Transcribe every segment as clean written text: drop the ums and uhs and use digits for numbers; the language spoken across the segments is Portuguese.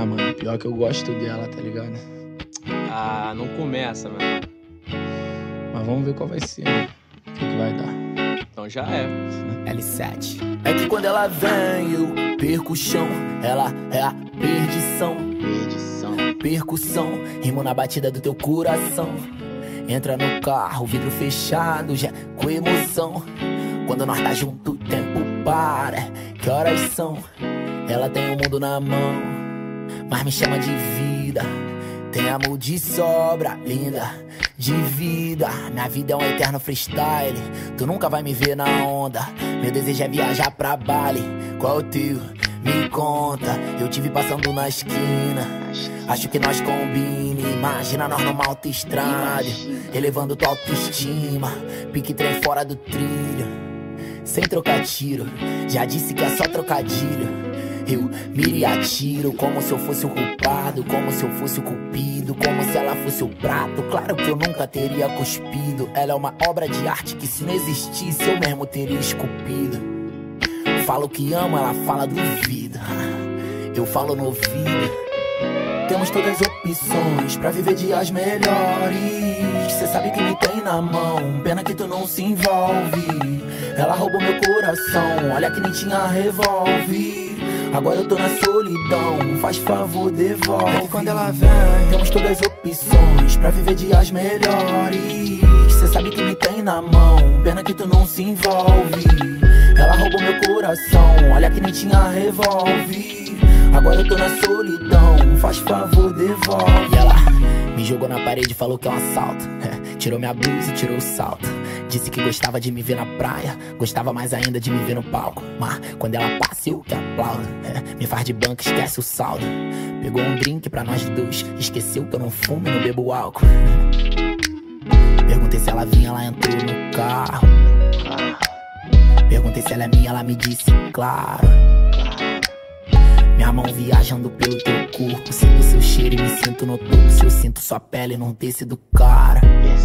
Ah, mano, pior que eu gosto dela, tá ligado? Ah, não começa, mano. Mas vamos ver qual vai ser, né? O que vai dar. Então já é. L7. É que quando ela vem, eu perco o chão. Ela é a perdição. Percussão, rimo na batida do teu coração. Entra no carro, vidro fechado, já com emoção. Quando nós tá junto, o tempo para. Que horas são? Ela tem o mundo na mão, mas me chama de vida. Tem amor de sobra, linda, de vida. Minha vida é um eterno freestyle. Tu nunca vai me ver na onda. Meu desejo é viajar pra Bali. Qual é o teu? Me conta. Eu tive passando na esquina. Acho que nós combina. Imagina nós numa autoestrada, elevando tua autoestima. Pique trem fora do trilho, sem trocar tiro. Já disse que é só trocadilho. Eu miro e atiro como se eu fosse o culpado, como se eu fosse o cupido, como se ela fosse o prato. Claro que eu nunca teria cuspido. Ela é uma obra de arte que se não existisse eu mesmo teria esculpido. Falo que amo, ela fala duvida. Eu falo no ouvido. Temos todas as opções pra viver dias melhores. Cê sabe que me tem na mão, pena que tu não se envolve. Ela roubou meu coração, olha que nem tinha revólver. Agora eu tô na solidão, faz favor, devolve. E quando ela vem, temos todas as opções pra viver dias melhores. Cê sabe que me tem na mão, pena que tu não se envolve. Ela roubou meu coração, olha que nem tinha revólver. Agora eu tô na solidão, faz favor, devolve. E ela me jogou na parede e falou que é um assalto. Tirou minha blusa e tirou o salto. Disse que gostava de me ver na praia, gostava mais ainda de me ver no palco. Mas quando ela passa eu que aplaudo. Me faz de banco, esquece o saldo. Pegou um drink pra nós dois, esqueceu que eu não fumo e não bebo álcool. Perguntei se ela vinha, ela entrou no carro. Perguntei se ela é minha, ela me disse claro. Minha mão viajando pelo teu corpo, sinto seu cheiro e me sinto no topo. Se eu sinto sua pele num tecido cara.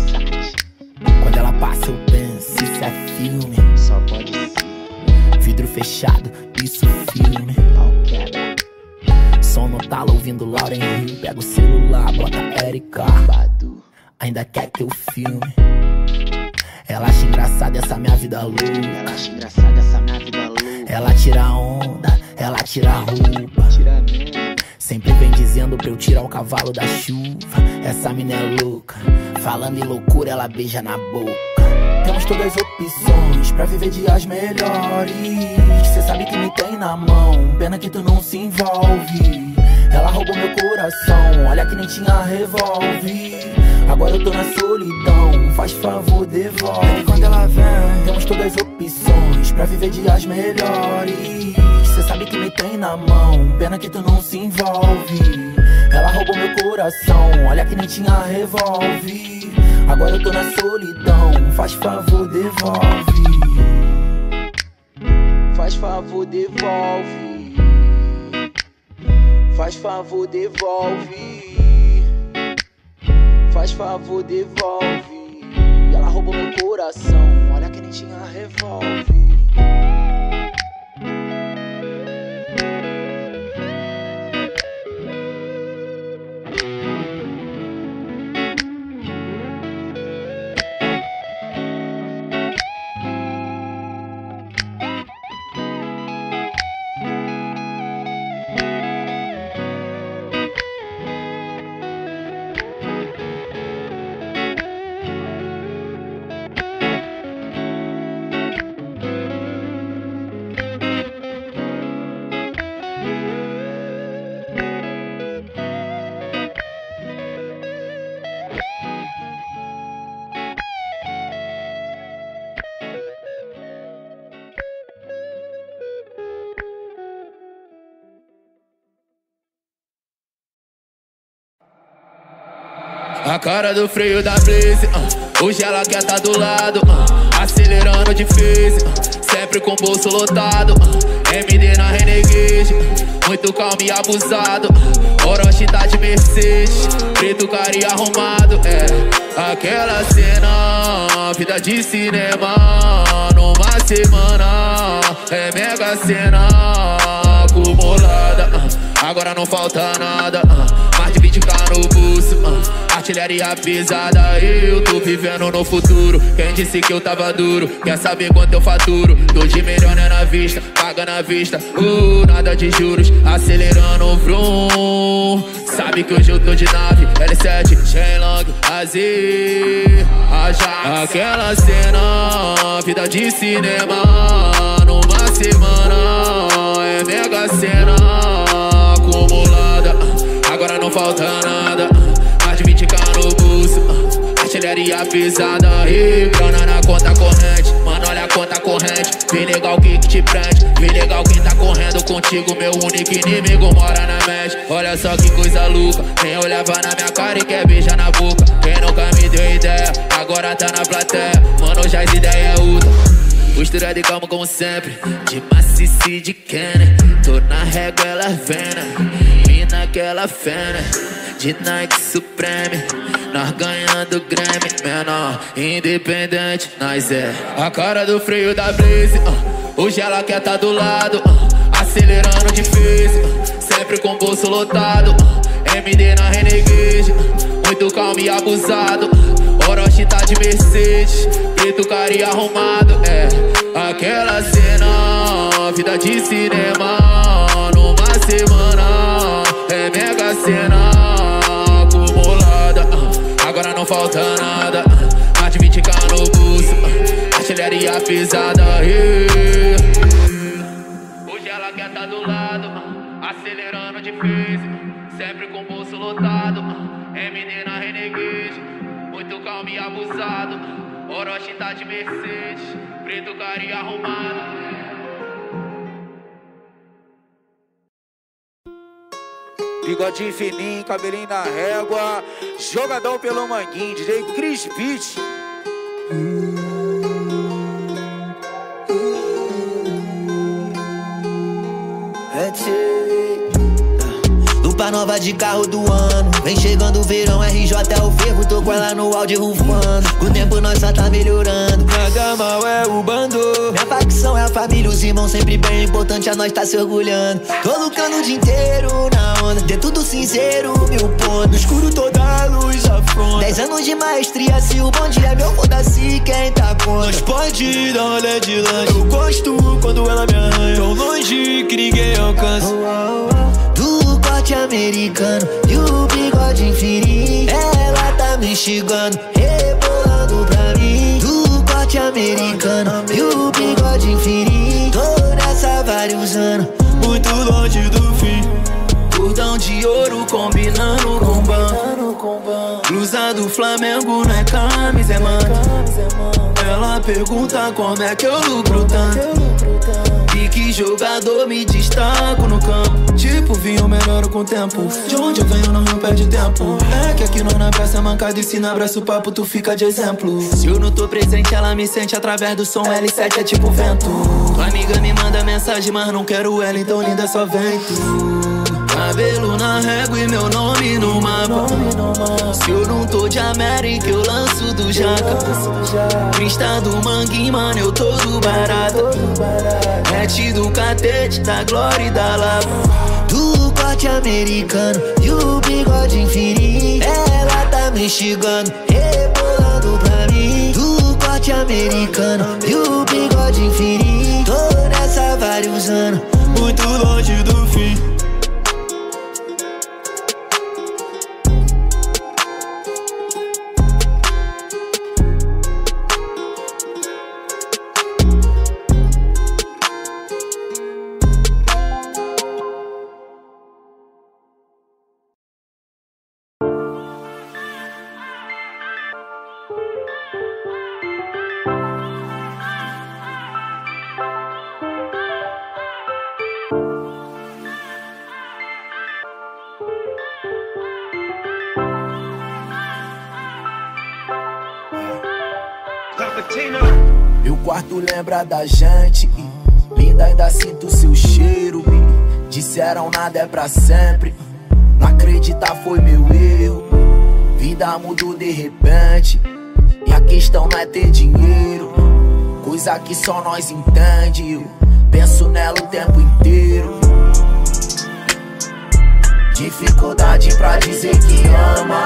Quando ela passa eu penso, isso é filme. Só pode ser. Vidro fechado, isso filme. Som no talo, ouvindo Lauren Hill. Pega o celular, bota Erika Badu. Ainda quer que eu filme. Ela acha engraçada essa minha vida louca. Ela acha engraçada essa minha vida louca. Ela tira onda, ela tira a roupa. Tira mesmo. Sempre vem dizendo pra eu tirar o cavalo da chuva. Essa mina é louca, falando em loucura ela beija na boca. Temos todas as opções pra viver dias melhores. Cê sabe que me tem na mão, pena que tu não se envolve. Ela roubou meu coração, olha que nem tinha revólver. Agora eu tô na solidão, faz favor, devolve. E quando ela vem, temos todas as opções pra viver dias melhores. Cê sabe que me tem na mão, pena que tu não se envolve. Ela roubou meu coração, olha que nem tinha revólver. Agora eu tô na solidão, faz favor, devolve. Faz favor, devolve. Faz favor, devolve. Faz favor, devolve. E ela roubou meu coração, olha que nem tinha revólver. A cara do freio da Blaze, hoje ela quer tá do lado, acelerando difícil, sempre com o bolso lotado, MD na Renegade, muito calmo e abusado, Orochi tá de Mercedes, preto cara e arrumado, aquela cena, vida de cinema, numa semana, é mega cena acumulada, agora não falta nada. Mais de 20k no bolso, artilharia pesada. Eu tô vivendo no futuro. Quem disse que eu tava duro? Quer saber quanto eu faturo? Tô de milhões na vista, paga na vista. Nada de juros, acelerando o vrum. Sabe que hoje eu tô de nave, L7, Shenlong, Azir, Ajax. Aquela cena, vida de cinema. Numa semana, é mega cena acumulada. Agora não falta nada. Mais de 20k no bolso, artilharia pesada. E grana na conta corrente, mano, olha a conta corrente. Vem legal o que te prende, vem legal quem tá correndo contigo. Meu único inimigo mora na mente. Olha só que coisa louca, quem olhava na minha cara e quer beijar na boca. Quem nunca me deu ideia, agora tá na plateia. Mano, já as ideias é outra. Postura de calma como sempre, de macice de Kenner. Tô na régua, ela vena, mina aquela fena. De Nike Supreme, nós ganhando Grammy. Menor, independente, nós é a cara do freio da Blaze. Hoje ela quer tá do lado, acelerando de phase, sempre com o bolso lotado. MD na Renegade, muito calmo e abusado. Orochi tá de Mercedes, preto carinha arrumado. É aquela cena, vida de cinema. Numa semana, é mega cena acumulada. Agora não falta nada. Mais de 20k no bolso, artilharia pesada. Hoje ela quer tá do lado, acelerando de phase, sempre com o bolso lotado. MD na Renegade, muito calmo e abusado. Orochi tá de Mercedes, preto carinha arrumado. Bigodinho fininho, cabelinho na régua, jogadão pelo manguinho, DJ Chris Beat. Lupa nova de carro do ano, vem chegando o verão, RJ é o fervo, tô com ela no áudio rufando. Com o tempo nós só tá melhorando, nada mal é o bando. Minha facção é a família, os irmãos sempre bem, importante a nós tá se orgulhando. Tô lucrando o dia inteiro na onda, de tudo cinzeiro, 1000 pontos. No escuro toda a luz afronta, 10 anos de maestria, se o bom dia é meu, foda-se quem tá contra. Nós pode dar olé de lanche, eu gosto quando ela me arranha, tão longe que ninguém alcança. Do corte americano e o bigode infinito, ela tá me instigando, rebolando pra mim. Do corte americano e o bigode infinito, tô nessa há vários anos, muito longe do fim. Cordão de ouro combinando com ban, blusa do Flamengo não é camisa, é mano. Ela pergunta como é que eu lucro tanto, e que jogador me destaco no campo. Tipo, vinho melhoro com o tempo, de onde eu venho não perde tempo. É que aqui na peça mancada e se não abraça o papo, tu fica de exemplo. Se eu não tô presente, ela me sente através do som. L7 é tipo vento. Tua amiga me manda mensagem, mas não quero ela, então linda só vem tu. Cabelo na régua e meu nome no mapa. Se eu não tô de América, eu lanço do Jaca. Crista do Manguinho, mano, eu tô do Barata. Rete do Catete, da Glória e da Lapa. Do corte americano e o bigode infinito, ela tá me instigando, rebolando pra mim. Do corte americano e o bigode infinito, tô nessa há vários anos, muito longe do fim. Meu quarto lembra da gente, linda, ainda sinto seu cheiro. Me disseram nada é pra sempre, não acreditar foi meu erro. Vida mudou de repente, e a questão não é ter dinheiro, coisa que só nós entende. Eu penso nela o tempo inteiro. Dificuldade pra dizer que ama.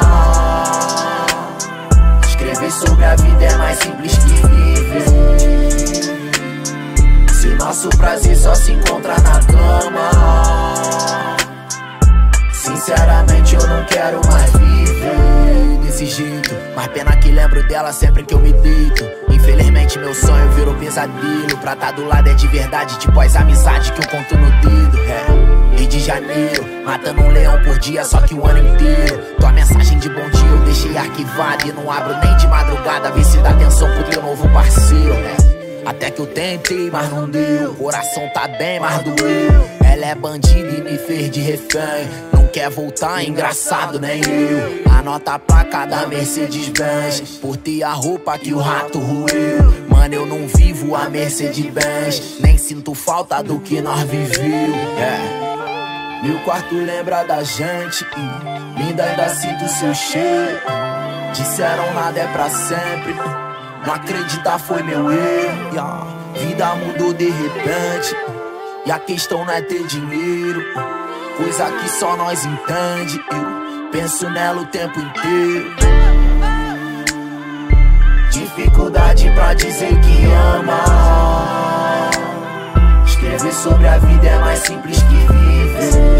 Escrever sobre a vida é mais simples que viver. Se nosso prazer só se encontra na cama, sinceramente eu não quero mais viver desse jeito. Mas pena que lembro dela sempre que eu me deito. Infelizmente meu sonho virou pesadelo. Pra tá do lado é de verdade, tipo as amizades que eu conto no dedo. Rio de Janeiro, matando um leão por dia, só que o ano inteiro. Tua mensagem de bom dia eu deixei arquivada e não abro nem de madrugada. Vê se dá atenção pro teu novo parceiro. Até que eu tentei, mas não deu. Coração tá bem, mas doeu. Ela é bandida e me fez de refém. Não quer voltar, engraçado, nem eu. Anota a placa da Mercedes-Benz. Por ter a roupa que o rato roeu. Mano, eu não vivo a Mercedes-Benz. Nem sinto falta do que nós viveu. Meu quarto lembra da gente. Linda, ainda sinto seu cheiro. Disseram nada é pra sempre. Não acreditar foi meu erro. Vida mudou de repente. E a questão não é ter dinheiro, coisa que só nós entende. Eu penso nela o tempo inteiro. Dificuldade pra dizer que ama. Escrever sobre a vida é mais simples que viver.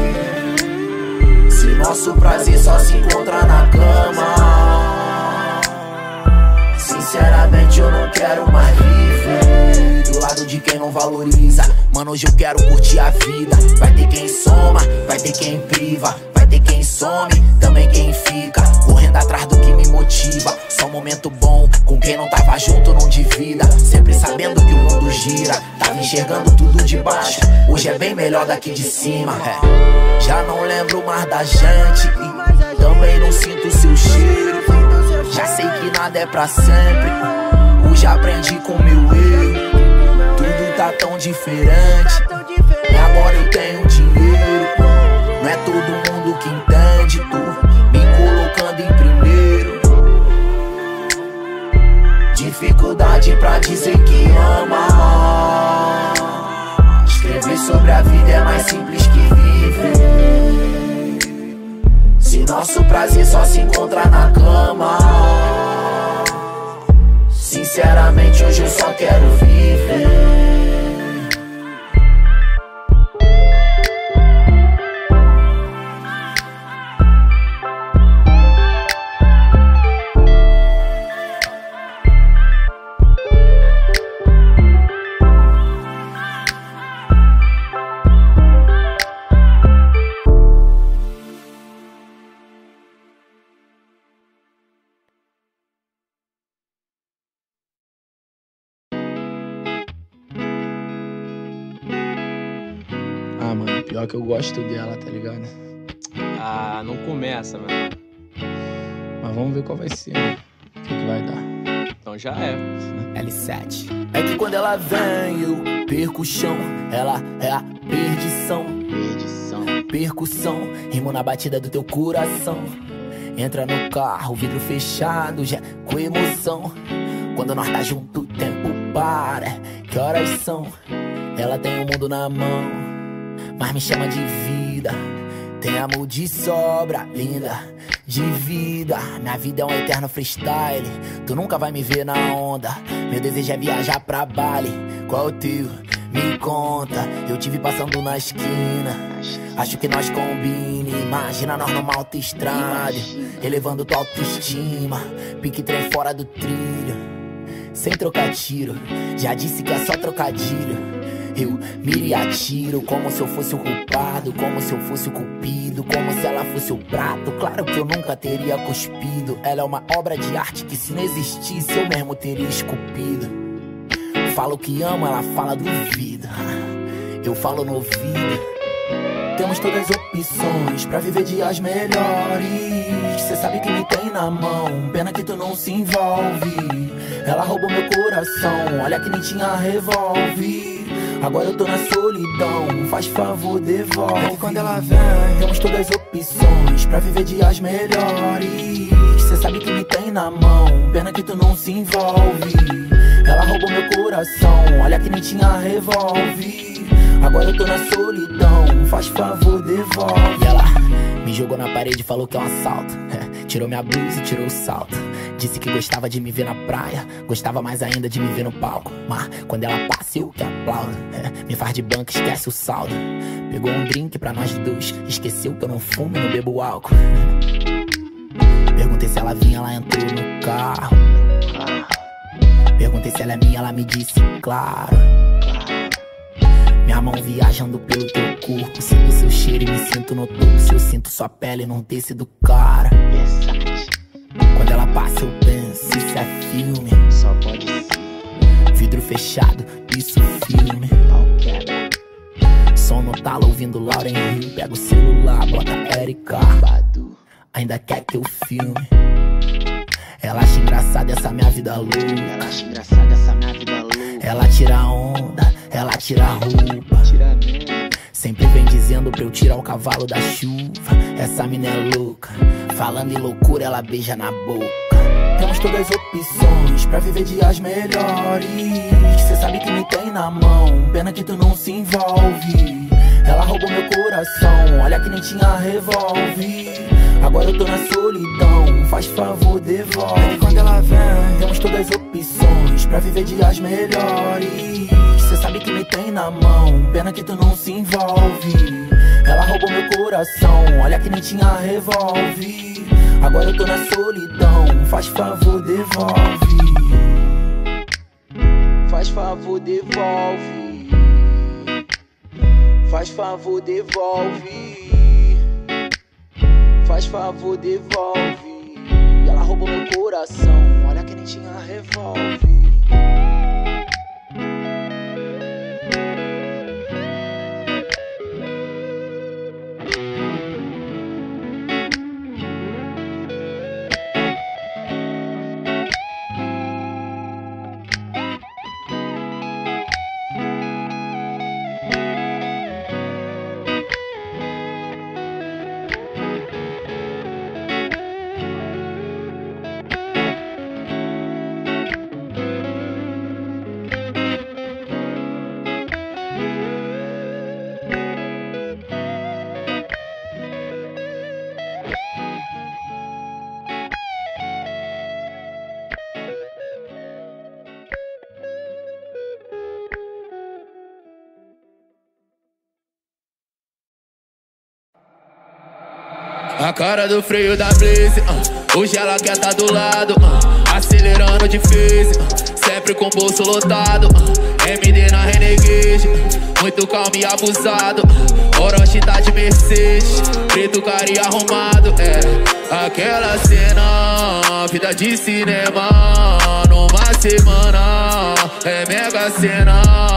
Se nosso prazer só se encontra na cama, sinceramente eu não quero mais viver do lado de quem não valoriza. Mano, hoje eu quero curtir a vida. Vai ter quem soma, vai ter quem priva. Vai ter quem some, também quem fica correndo atrás do que me motiva. Só um momento bom, com quem não tava junto não divida. Sempre sabendo que o mundo gira. Tava enxergando tudo de baixo, hoje é bem melhor daqui de cima. Já não lembro mais da gente e também não sinto seu cheiro. Já sei que nada é pra sempre. Hoje aprendi com meu erro. Tudo tá tão diferente. E agora eu tenho dinheiro. Não é todo mundo que entende. Tu me colocando em primeiro. Dificuldade pra dizer que ama. Escrever sobre a vida é mais simples que viver. Se nosso prazer só se encontra na cama, sinceramente hoje eu só quero viver. Ah, mano, pior que eu gosto dela, tá ligado? Ah, não começa, mano. Mas vamos ver qual vai ser, né? O que vai dar. Então já é. L7. É que quando ela vem eu perco o chão. Ela é a perdição. Percussão, rimo na batida do teu coração. Entra no carro, vidro fechado, já com emoção. Quando nós tá junto o tempo para. Que horas são? Ela tem o mundo na mão, mas me chama de vida. Tem amor de sobra, linda, de vida. Minha vida é um eterno freestyle. Tu nunca vai me ver na onda. Meu desejo é viajar pra Bali. Qual é o teu? Me conta. Eu tive passando na esquina. Acho que nós combine. Imagina nós numa autoestrada, elevando tua autoestima. Pique trem fora do trilho, sem trocar tiro. Já disse que é só trocadilho. Eu miro e atiro como se eu fosse o culpado, como se eu fosse o cupido, como se ela fosse o prato. Claro que eu nunca teria cuspido. Ela é uma obra de arte que se não existisse eu mesmo teria esculpido. Falo que amo, ela fala duvida. Eu falo no ouvido. Temos todas as opções pra viver dias melhores. Cê sabe que me tem na mão, pena que tu não se envolve. Ela roubou meu coração, olha que nem tinha revólver. Agora eu tô na solidão, faz favor, devolve. E quando ela vem, temos todas as opções pra viver dias melhores. Cê sabe que me tem na mão, pena que tu não se envolve. Ela roubou meu coração, olha que nem tinha revólver. agora eu tô na solidão, faz favor, devolve. E ela me jogou na parede e falou que é um assalto. Tirou minha blusa e tirou o salto. Disse que gostava de me ver na praia, gostava mais ainda de me ver no palco. Mas quando ela passa eu que aplaudo. Me faz de banco, esquece o saldo. Pegou um drink pra nós dois, esqueceu que eu não fumo e não bebo álcool. Perguntei se ela vinha, ela entrou no carro. Perguntei se ela é minha, ela me disse claro. Minha mão viajando pelo teu corpo, sinto seu cheiro e me sinto no topo. Se eu sinto sua pele num tecido cara. Quando ela passa eu penso, isso é filme. Só pode ser. Vidro fechado, isso filme. Som no talo, ouvindo Lauren Hill. Pega o celular, bota Erika. Ainda quer que eu filme. Ela acha engraçada essa minha vida louca. Ela acha engraçada essa minha vida louca. Ela tira onda, ela tira a roupa. Tira mesmo. Sempre vem dizendo pra eu tirar o cavalo da chuva. Essa mina é louca. Falando em loucura, ela beija na boca. Temos todas as opções pra viver dias melhores. Cê sabe que me tem na mão, pena que tu não se envolve. Ela roubou meu coração, olha que nem tinha revólver. Agora eu tô na solidão, faz favor, devolve. Quando ela vem, temos todas as opções pra viver dias melhores. Cê sabe que me tem na mão, pena que tu não se envolve. Ela roubou meu coração, olha que nem tinha revólver. Agora eu tô na solidão, faz favor, devolve. Faz favor, devolve. Faz favor, devolve. Faz favor, devolve. E ela roubou meu coração, olha que nem tinha revólver. A cara do freio da Blaze, hoje ela quer tá do lado, acelerando difícil, sempre com o bolso lotado, MD na Renegade, muito calmo e abusado, Orochi tá de Mercedes, preto cara e arrumado, aquela cena, vida de cinema, numa semana, é mega cena,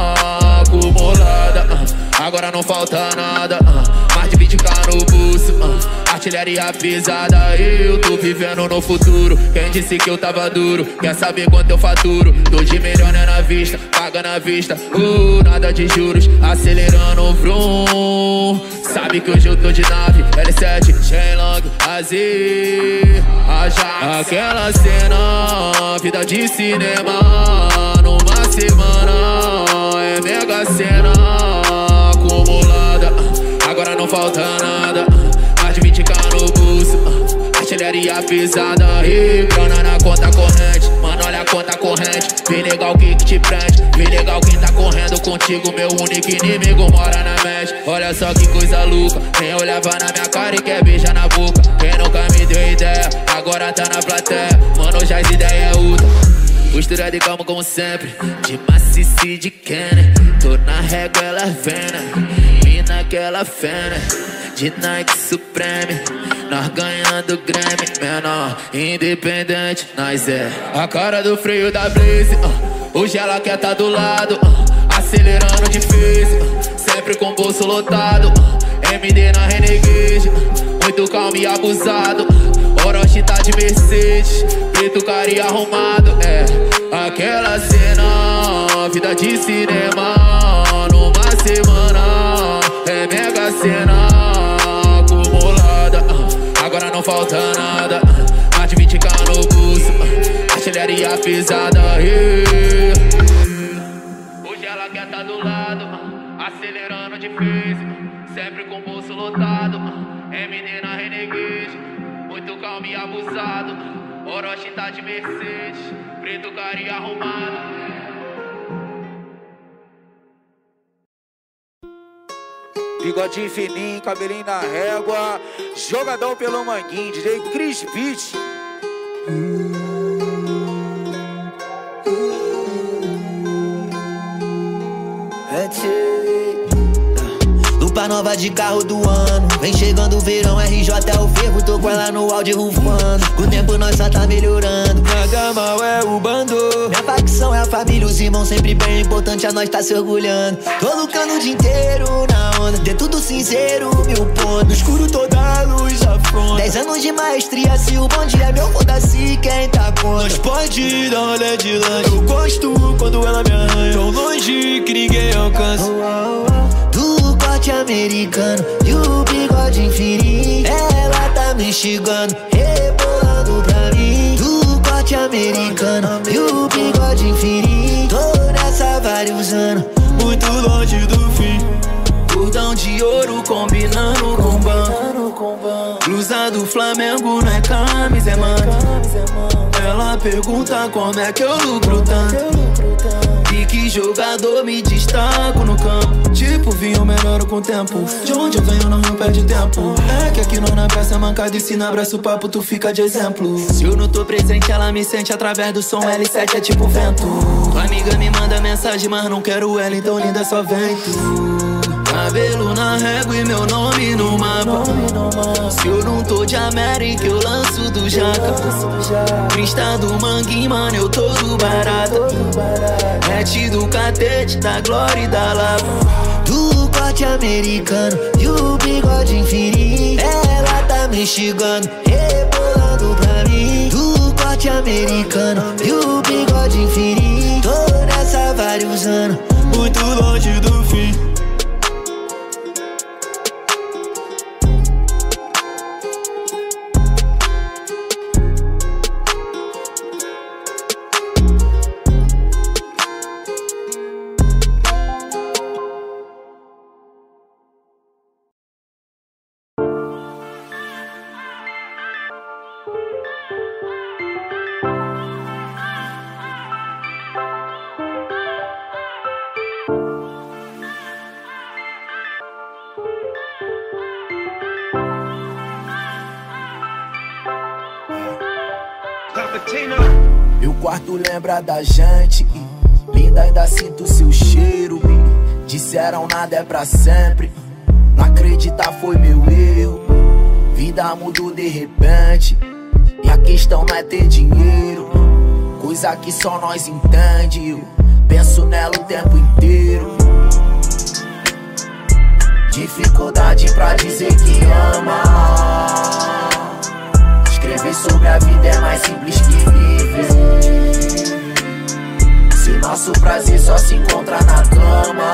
acumulada, agora não falta nada, mais de 20k no bolso, artilharia pesada, eu tô vivendo no futuro. Quem disse que eu tava duro, quer saber quanto eu faturo? Tô de melhor né na vista, paga na vista, nada de juros, acelerando o vrum. Sabe que hoje eu tô de nave, L7, Shenlong, Azir, Ajax. Aquela cena, vida de cinema, numa semana, é mega cena, acumulada, agora não falta nada, mais de 20k no bolso, artilharia pesada, grana na conta corrente, mano olha a conta corrente, vem legal o que te prende, vem legal quem tá correndo contigo, meu único inimigo mora na mente, olha só que coisa louca, quem olhava na minha cara e quer beijar na boca, quem nunca me deu ideia, agora tá na plateia, mano já as ideias é outra. Postura de calma como sempre, de maciça e de Kenner, tô na régua ela vem, mina aquela fena, de Nike Supreme, nós ganhando Grammy, menor, independente, nós é a cara do freio da Blaze, hoje ela quer tá do lado, acelerando difícil, sempre com o bolso lotado, MD na Renegade, muito calmo e abusado, Orochi tá de Mercedes, preto cara e arrumado, aquela cena, vida de cinema, numa semana, é mega cena, acumulada, agora não falta nada, mais de 20k no bolso, artilharia pesada, hoje ela quer tá do lado, acelerando de phase, sempre com o bolso lotado. MD na Renegade, muito calmo e abusado. Orochi tá de Mercedes, preto carinha arrumado. Bigodinho fininho, cabelinho na régua. Jogadão pelo Manguinho, DJ Chris Beat. Lupa nova de carro do ano. Vem chegando o verão, RJ é o fervo. Tô com ela no áudio rufando. Com o tempo nós só tá melhorando. Nada mal é o bando. Minha facção é a família, os irmãos sempre bem. Importante a nós tá se orgulhando. Tô lucrando o dia inteiro na onda. De tudo cinzeiro, 1000 pontos. No escuro toda a luz afronta. 10 anos de maestria, se o bonde é meu, foda-se quem tá contra. Nós pode dar olé de lanche. Eu gosto quando ela me arranha. Tão longe que ninguém alcança. Do corte americano e o bigode infinito. Ela tá me instigando, rebolando pra mim. Do corte americano e o bigode infinito. Tô nessa há vários anos, muito longe do fim. Cordão de ouro combinando com ban. Blusa do Flamengo não é camisa, é mano. Ela pergunta como é que eu lucro tanto. E que jogador me destaco no campo. Tipo, vinho melhoro com o tempo. De onde eu venho não perde tempo. É que aqui na peça mancada e se não abraça o papo, tu fica de exemplo. Se eu não tô presente, ela me sente através do som. L7 é tipo vento. Tua amiga me manda mensagem, mas não quero ela, então linda só vem tu. Cabelo na régua e meu nome no mapa. Se eu não tô de América, eu lanço do Jaca. Crista do Manguinho, mano, eu tô do Barata. Rete do Catete, da Glória e da Lapa. Do corte americano e o bigode infinito. Ela tá me instigando, rebolando pra mim. Do corte americano e o bigode infinito. Tô nessa há vários anos, muito longe do fim. Meu quarto lembra da gente, linda, ainda sinto seu cheiro. Disseram nada é pra sempre, não acreditar foi meu erro. Vida mudou de repente, e a questão não é ter dinheiro. Coisa que só nós entende, eu penso nela o tempo inteiro. Dificuldade pra dizer que ama. Escrever sobre a vida é mais simples que viver. Se nosso prazer só se encontra na cama,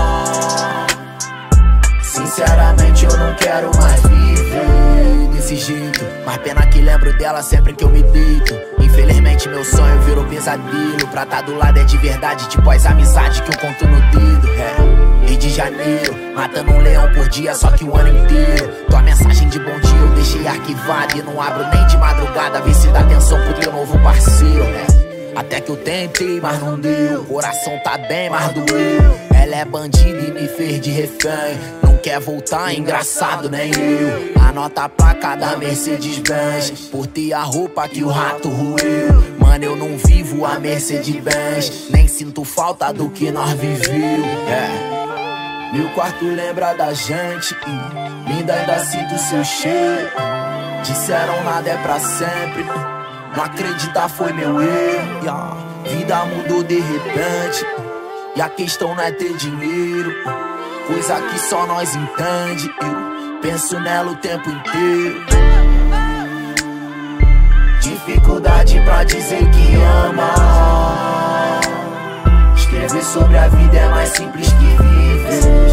sinceramente eu não quero mais viver desse jeito. Mas pena que lembro dela sempre que eu me deito. Infelizmente meu sonho virou pesadelo. Pra tá do lado é de verdade, tipo as amizades que eu conto no dedo. Rio de Janeiro, matando um leão por dia, só que o ano inteiro. Tua mensagem de bom dia eu deixei arquivada e não abro nem de madrugada. Vê se dá atenção pro teu novo parceiro. Até que eu tentei, mas não deu. Coração tá bem, mas doeu. Ela é bandida e me fez de refém. Não quer voltar, engraçado, nem eu. Anota a placa da Mercedes-Benz. Por ter a roupa que o rato roeu. Mano, eu não vivo a Mercedes-Benz. Nem sinto falta do que nós viveu. Meu quarto lembra da gente, linda, ainda sinto seu cheiro. Disseram nada é pra sempre, não acreditar foi meu erro. Vida mudou de repente, e a questão não é ter dinheiro. Coisa que só nós entende, eu penso nela o tempo inteiro. Dificuldade pra dizer que ama. Escrever sobre a vida é mais simples que viver.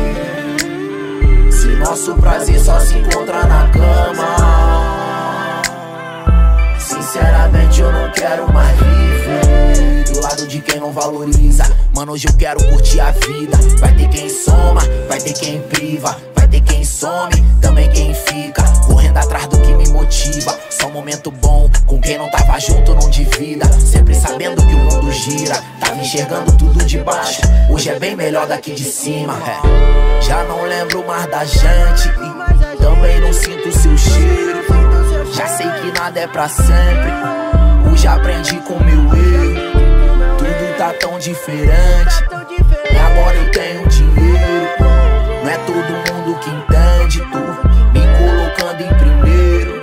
Se nosso prazer só se encontra na cama, sinceramente eu não quero mais viver do lado de quem não valoriza. Mano, hoje eu quero curtir a vida. Vai ter quem soma, vai ter quem priva, vai ter quem some, também quem fica correndo atrás do que me motiva. Só um momento bom com quem não tava junto não divida. Sempre sabendo que o mundo gira, tava enxergando tudo de baixo. Hoje é bem melhor daqui de cima. Já não lembro mais da gente e também não sinto seu cheiro. Já sei que nada é pra sempre. Hoje aprendi com meu erro. Tudo tá tão diferente. E agora eu tenho dinheiro. Não é todo mundo que entende. Tu me colocando em primeiro.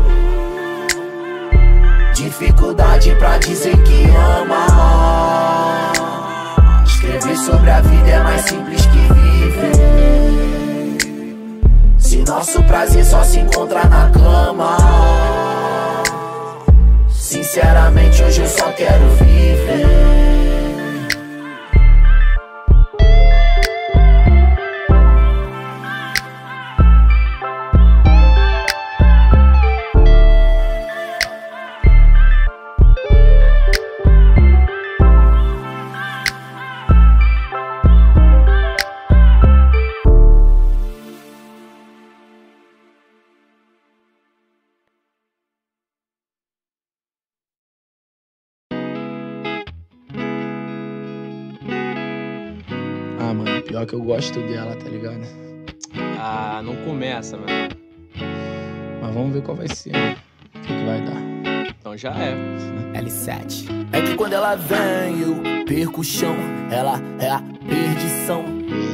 Dificuldade pra dizer que ama. Escrever sobre a vida é mais simples que viver. Se nosso prazer só se encontra na cama, sinceramente hoje eu só quero viver. Ah, mano, pior que eu gosto dela, tá ligado? Ah, não começa, mano. Mas vamos ver qual vai ser, né? O que vai dar. Então já é. L7. É que quando ela vem eu perco o chão. Ela é a perdição.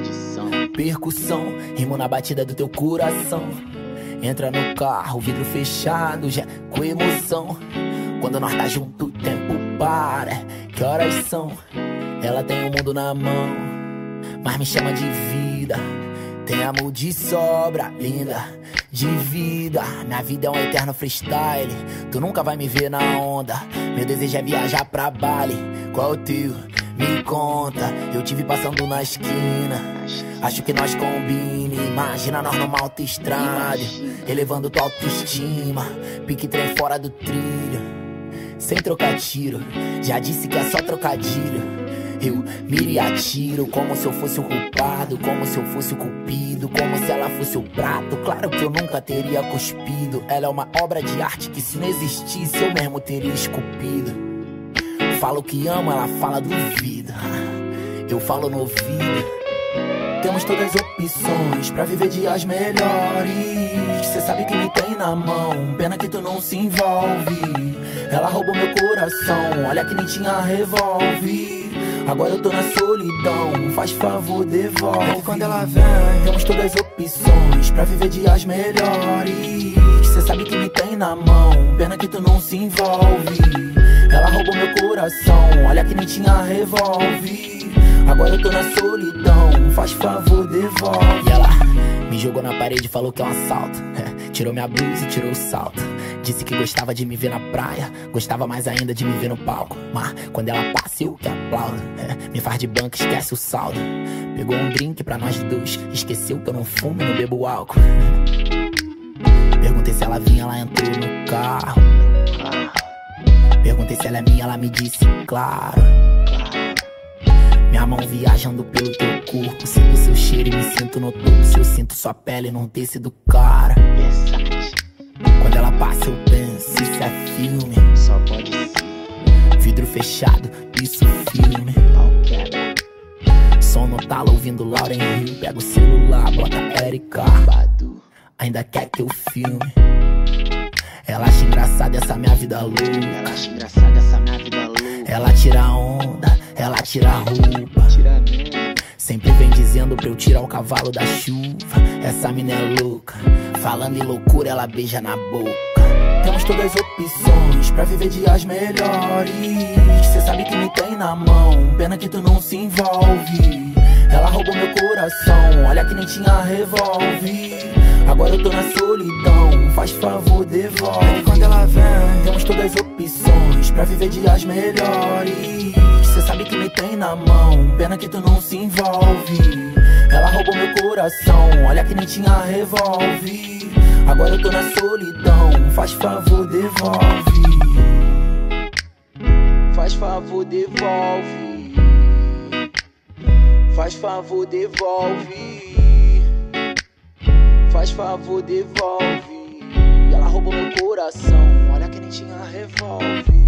Percussão, rimo na batida do teu coração. Entra no carro, vidro fechado, já com emoção. Quando nós tá junto, o tempo para. Que horas são? Ela tem o mundo na mão, mas me chama de vida. Tem amor de sobra, linda, de vida. Minha vida é um eterno freestyle. Tu nunca vai me ver na onda. Meu desejo é viajar pra Bali. Qual é o teu? Me conta. Eu tive passando na esquina. Acho que nós combina. Imagina nós numa autoestrada, elevando tua autoestima. Pique trem fora do trilho, sem trocar tiro. Já disse que é só trocadilho. Eu miro e atiro como se eu fosse o culpado, como se eu fosse o cupido, como se ela fosse o prato. Claro que eu nunca teria cuspido. Ela é uma obra de arte que se não existisse eu mesmo teria esculpido. Falo que amo, ela fala duvida. Eu falo no ouvido. Temos todas as opções pra viver dias melhores. Cê sabe que me tem na mão, pena que tu não se envolve. Ela roubou meu coração, olha que nem tinha revólver. Agora eu tô na solidão, faz favor, devolve. E quando ela vem, temos todas as opções pra viver dias melhores. Cê sabe que me tem na mão, pena que tu não se envolve. Ela roubou meu coração, olha que nem tinha revólver. Agora eu tô na solidão, faz favor, devolve. E ela me jogou na parede e falou que é um assalto. Tirou minha blusa e tirou o salto. Disse que gostava de me ver na praia, gostava mais ainda de me ver no palco. Mas quando ela passa eu que aplaudo. Me faz de banco, esquece o saldo. Pegou um drink pra nós dois, esqueceu que eu não fumo e não bebo álcool. Perguntei se ela vinha, ela entrou no carro. Perguntei se ela é minha, ela me disse claro. Minha mão viajando pelo teu corpo, sinto seu cheiro e me sinto no topo. Se eu sinto sua pele num tecido cara. Quando ela passa eu penso, isso é filme. Só pode ser. Vidro fechado, isso filme. Som no talo, ouvindo Lauren Hill. Pega o celular, bota Erika Badu. Ainda quer que eu filme. Ela acha engraçada essa minha vida louca. Ela acha engraçada essa minha vida louca. Ela tira onda, ela tira a roupa. Tira mesmo. Sempre vem dizendo pra eu tirar o cavalo da chuva. Essa mina é louca, falando em loucura ela beija na boca. Temos todas as opções pra viver dias melhores. Cê sabe que me tem na mão, pena que tu não se envolve. Ela roubou meu coração, olha que nem tinha revólver. Agora eu tô na solidão, faz favor, devolve. E quando ela vem, temos todas as opções pra viver dias melhores. Cê sabe que me tem na mão, pena que tu não se envolve. Ela roubou meu coração, olha que nem tinha revólver. Agora eu tô na solidão, faz favor, devolve. Faz favor, devolve. Faz favor, devolve. Faz favor, devolve. Ela roubou meu coração, olha que nem tinha revólver.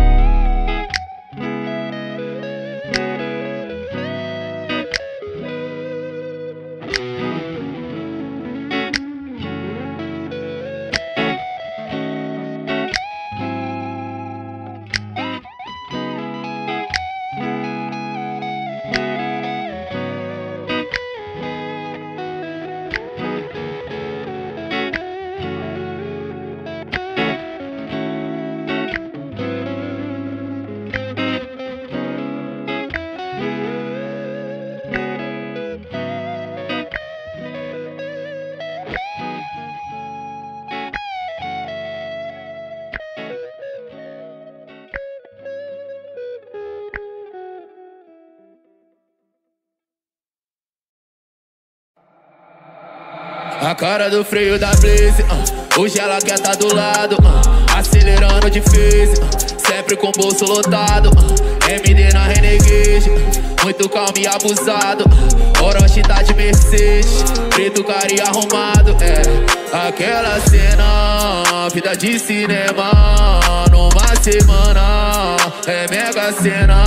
A cara do freio da Blaze, hoje ela quer tá do lado, acelerando difícil, sempre com o bolso lotado, MD na Renegade, muito calmo e abusado, Orochi tá de Mercedes, preto cara e arrumado, aquela cena, vida de cinema, numa semana, é mega cena,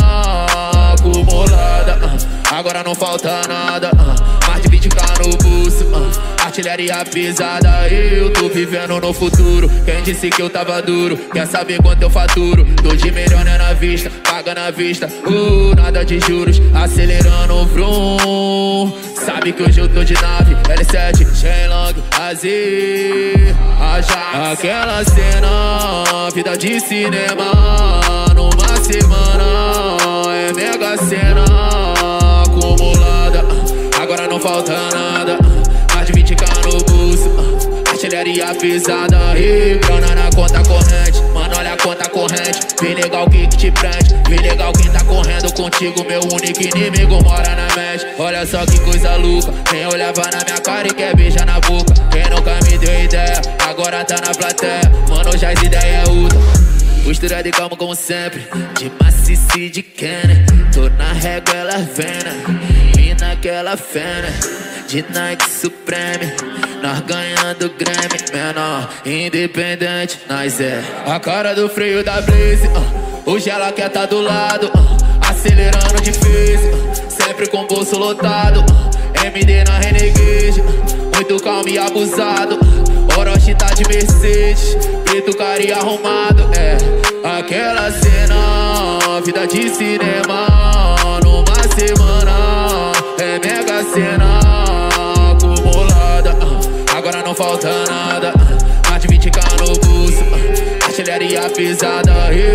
acumulada, agora não falta nada, mais de 20k no bolso, artilharia pesada, eu tô vivendo no futuro. Quem disse que eu tava duro, quer saber quanto eu faturo? Tô de melhor né na vista, paga na vista, nada de juros, acelerando o vrum. Sabe que hoje eu tô de nave, L7, Shenlong, Azir, Ajax. Aquela cena, vida de cinema, numa semana, é mega cena, acumulada, agora não falta nada, mais de 20k no bolso, artilharia pesada, grana na conta corrente, mano olha a conta corrente, vem legal o que te prende, vem legal quem tá correndo contigo, meu único inimigo mora na mente, olha só que coisa louca, quem olhava na minha cara e quer beijar na boca, quem nunca me deu ideia, agora tá na plateia, mano já as ideias é outra. Postura de calma como sempre, de macice de Kenner, tô na régua ela vena, vim naquela fena, de Nike Supreme, nós ganhando Grammy, menor, independente, nós é a cara do freio da Blaze, hoje ela quer tá do lado, acelerando difícil, sempre com o bolso lotado, MD na Renegade, muito calmo e abusado, Orochi tá de Mercedes, preto cara e arrumado, aquela cena, vida de cinema, numa semana, é mega cena, acumulada, agora não falta nada, mais de 20k no bolso, artilharia pesada,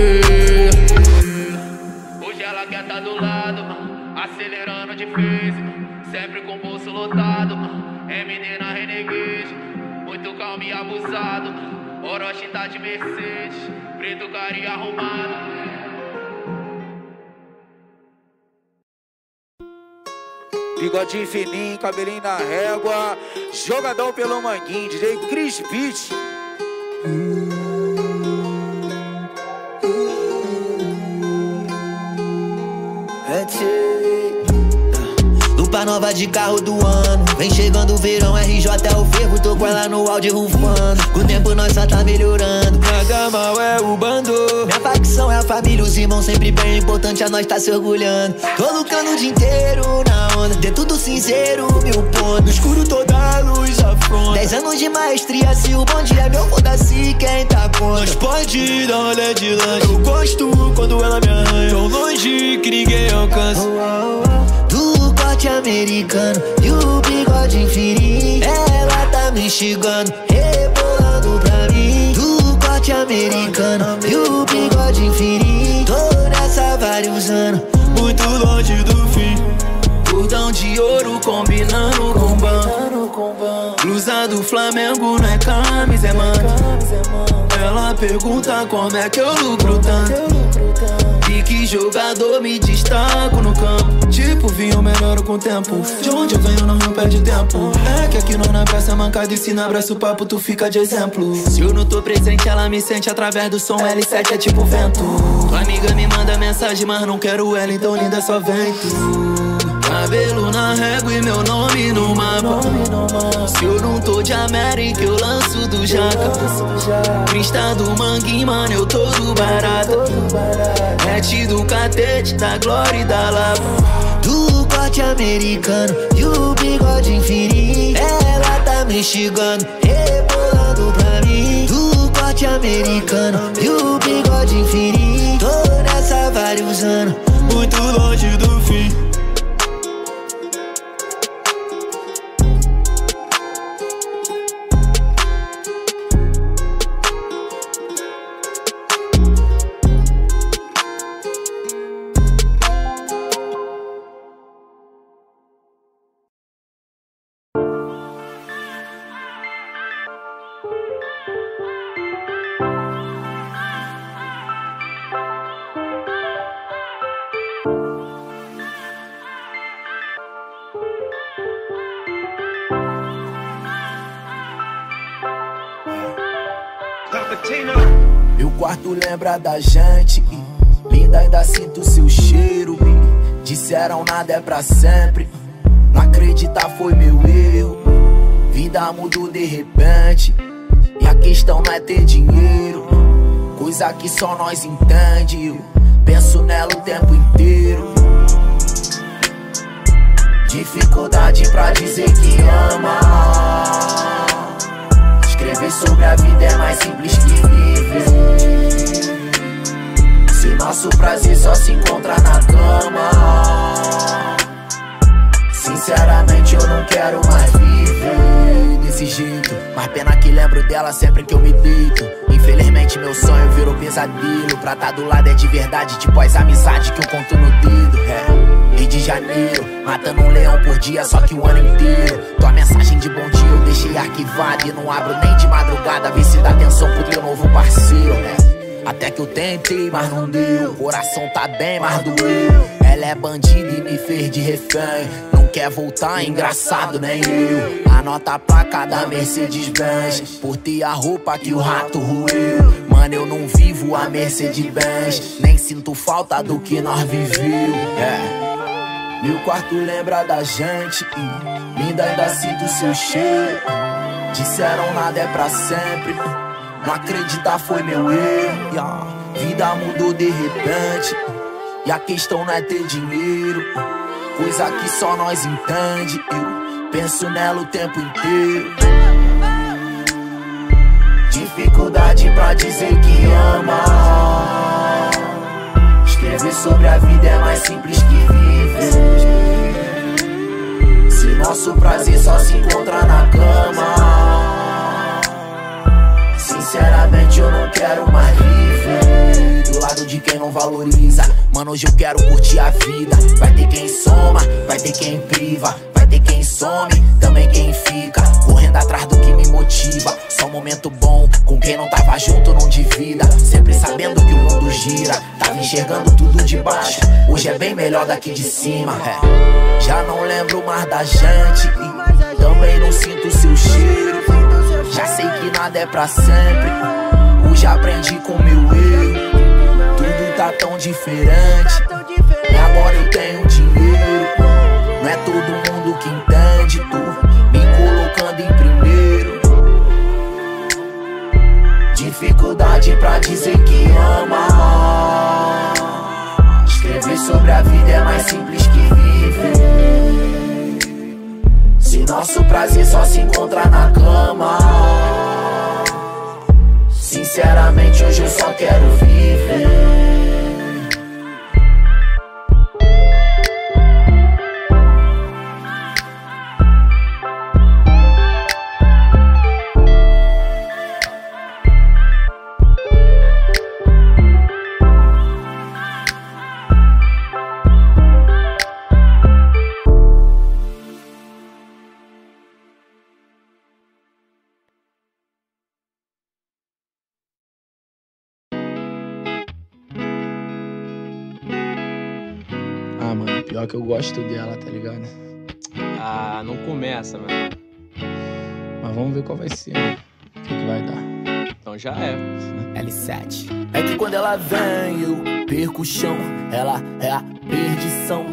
hoje ela quer tá do lado, acelerando difícil, sempre com o bolso lotado, MD na Renegade, muito calmo e abusado, Orochi tá de Mercedes, preto cara e arrumado. Bigodinho fininho, cabelinho na régua, jogadão pelo Manguinho, DJ Chris Beat. Lupa nova de carro do ano, vem chegando o verão, RJ é o fervo, tô com ela no áudio rufando. Com o tempo nós só tá melhorando, nada mal é o bando. Minha facção é a família, os irmãos sempre bem importante, a nós tá se orgulhando. Tô lucrando o dia inteiro na onda, de tudo cinzeiro, 1000 pontos. No escuro toda a luz afronta, 10 anos de maestria, se o bonde é meu, foda-se quem tá contra. Nós pode dar olé de lanche, eu gosto quando ela me arranha, tão longe que ninguém alcança. Do corte americano e o bigode infinito, ela tá me instigando, rebolando pra mim. Do corte americano e o bigode infinito, tô nessa há vários anos, muito longe do fim. Cordão de ouro combinando com ban, blusa do Flamengo não é camisa, é mano. Ela pergunta como é que eu lucro tanto, e que jogador me destaco no campo. Tipo, vinho melhoro com o tempo, de onde eu venho não perde tempo. É que aqui não na peça mancada, e se não abraça o papo tu fica de exemplo. Se eu não tô presente ela me sente através do som, L7 é tipo vento. Tua amiga me manda mensagem, mas não quero ela, então linda, só vem tu. Cabelo na régua e meu nome no mapa. Se eu não tô de América, eu lanço do Jaca. Crista do Manguinho, mano, eu tô do Barata. Rete do Catete, da Glória e da Lapa. Do corte americano e o bigode infinito. Ela tá me instigando, rebolando pra mim. Do corte americano e o bigode infinito. Tô nessa há vários anos, muito longe do fim. Meu quarto lembra da gente, linda, ainda sinto seu cheiro. Me disseram nada é pra sempre, não acreditar foi meu erro. Vida mudou de repente, e a questão não é ter dinheiro, coisa que só nós entende. Eu penso nela o tempo inteiro. Dificuldade pra dizer que ama. Escrever sobre a vida é mais simples que viver. Se nosso prazer só se encontra na cama, sinceramente eu não quero mais viver desse jeito. Mas pena que lembro dela sempre que eu me deito. Infelizmente meu sonho virou pesadelo. Pra tá do lado é de verdade, tipo as amizades que eu conto no dedo. Rio de Janeiro, matando um leão por dia, só que o ano inteiro. Tua mensagem de bom dia eu deixei arquivada, e não abro nem de madrugada, vê se dá atenção pro teu novo parceiro. Até que eu tentei, mas não deu. Coração tá bem, mas doeu. Ela é bandida e me fez de refém. Não quer voltar, engraçado, nem eu. Anota a placa da Mercedes-Benz, por ter a roupa que o rato roeu. Mano, eu não vivo a Mercedes-Benz, nem sinto falta do que nós viveu. Meu quarto lembra da gente, linda, ainda sinto seu cheiro. Disseram nada é pra sempre, não acreditar foi meu erro. Vida mudou de repente, e a questão não é ter dinheiro, coisa que só nós entende. Eu penso nela o tempo inteiro. Dificuldade pra dizer que ama. Escrever sobre a vida é mais simples que viver. Se nosso prazer só se encontra na cama, sinceramente eu não quero mais viver do lado de quem não valoriza. Mano, hoje eu quero curtir a vida. Vai ter quem soma, vai ter quem priva, vai ter quem some, também quem fica correndo atrás do que me motiva. Só um momento bom com quem não tava junto não divida. Sempre sabendo que o mundo gira, tava enxergando tudo de baixo, hoje é bem melhor daqui de cima. Já não lembro mais da gente, e também não sinto seu cheiro. Já sei que nada é pra sempre, hoje aprendi com meu erro. Tudo tá tão diferente, e agora eu tenho dinheiro. Não é todo mundo que entende, tu me colocando em primeiro. Dificuldade pra dizer que ama. Escrever sobre a vida é mais simples que viver. Se nosso prazer só se encontra na cama, sinceramente hoje eu só quero viver. Ah, mano, pior que eu gosto dela, tá ligado? Ah, não começa, mano. Mas vamos ver qual vai ser, né? O que vai dar. Então Então já é. L7. É que quando ela vem eu perco o chão, ela é a perdição.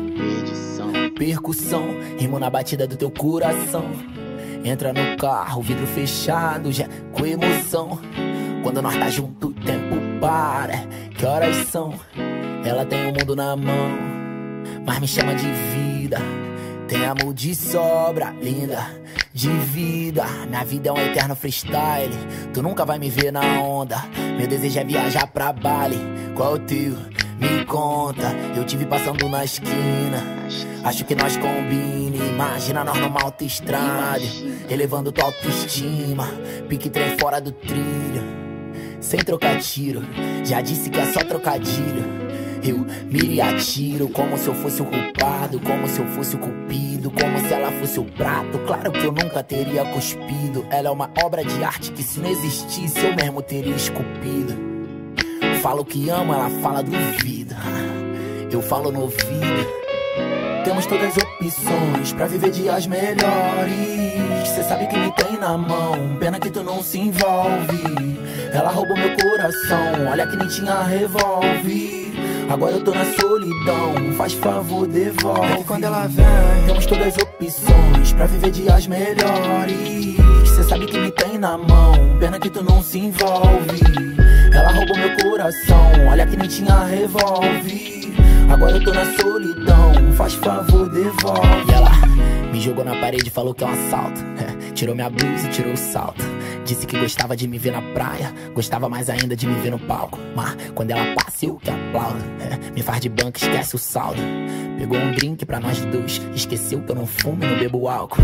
Percussão, rimo na batida do teu coração. Entra no carro, vidro fechado, já com emoção. Quando nós tá junto, o tempo para. Que horas são? Ela tem o mundo na mão, mas me chama de vida. Tem amor de sobra, linda, de vida. Minha vida é um eterno freestyle. Tu nunca vai me ver na onda. Meu desejo é viajar pra Bali. Qual é o teu? Me conta. Eu tive passando na esquina. Acho que nós combina. Imagina nós numa autoestrada, elevando tua autoestima. Pique trem fora do trilho, sem trocar tiro. Já disse que é só trocadilho. Eu miro e atiro como se eu fosse o culpado, como se eu fosse o cupido, como se ela fosse o prato. Claro que eu nunca teria cuspido. Ela é uma obra de arte que se não existisse eu mesmo teria esculpido. Falo que amo, ela fala duvida. Eu falo no ouvido. Temos todas as opções pra viver dias melhores. Cê sabe que me tem na mão, pena que tu não se envolve. Ela roubou meu coração, olha que nem tinha revólver. Agora eu tô na solidão, faz favor, devolve. E quando ela vem, temos todas as opções pra viver dias melhores. Cê sabe que me tem na mão, pena que tu não se envolve. Ela roubou meu coração, olha que nem tinha revólver. Agora eu tô na solidão, faz favor, devolve. E ela me jogou na parede e falou que é um assalto. Tirou minha blusa e tirou o salto. Disse que gostava de me ver na praia, gostava mais ainda de me ver no palco. Mas quando ela passa eu que aplaudo. Me faz de banco, esquece o saldo. Pegou um drink pra nós dois, esqueceu que eu não fumo e não bebo álcool.